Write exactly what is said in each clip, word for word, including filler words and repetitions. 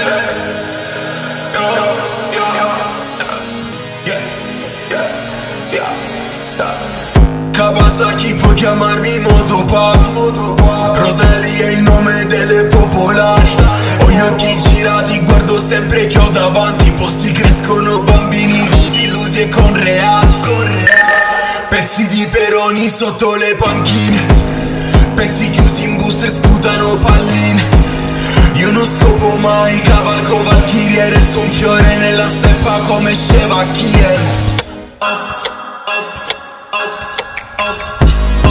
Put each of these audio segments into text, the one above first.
Kawasaki puoi chiamarmi Motopap, Roselli è il nome delle popolari. Ho gli occhi girati, guardo sempre che ho davanti. Posti crescono bambini disillusi e con reati. Pezzi di peroni sotto le panchine, pezzi chiusi in buste e sputano palline. Io non scopo mai, cavalco valchirie, resto un fiore nella steppa come Sheva Kiev. Ups, ups, ups, ups.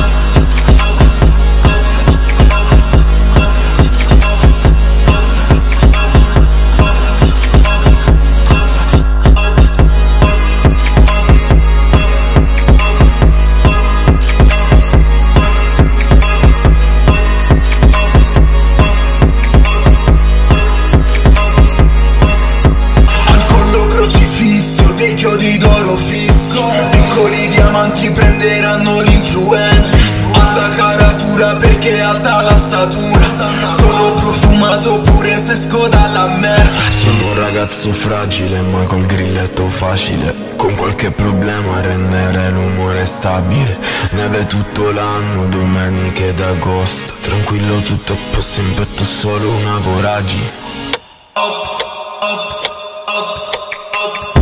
Dei chiodi d'oro fisso, piccoli diamanti prenderanno l'influenza. Alta caratura perché alta la statura. Sono profumato pure se esco dalla merda. Sono un ragazzo fragile ma col grilletto facile, con qualche problema a rendere l'umore stabile. Neve tutto l'anno, domeniche d'agosto, tranquillo tutto a posto, in petto solo una voragine. Ops, ops, ops, ops.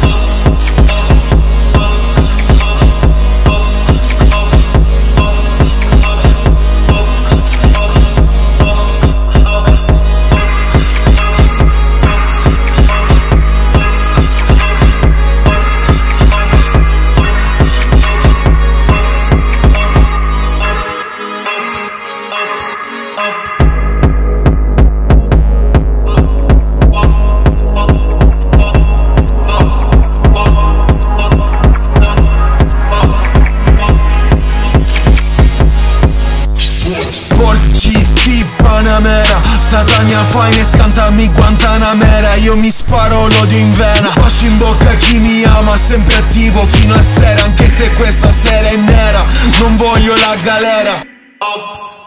Satania fine, scantami Guantanamera. Io mi sparo l'odio in vena, bacio in bocca a chi mi ama, sempre attivo fino a sera, anche se questa sera è nera. Non voglio la galera. Ops.